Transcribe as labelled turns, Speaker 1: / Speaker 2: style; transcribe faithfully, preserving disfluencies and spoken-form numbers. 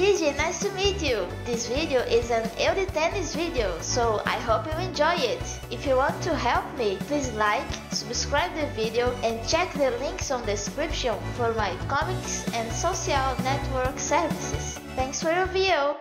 Speaker 1: Gigi, nice to meet you. This video is an EUDETENIS video, so I hope you enjoy it. If you want to help me, please like, subscribe the video and check the links on the description for my comics and social network services. Thanks for your view.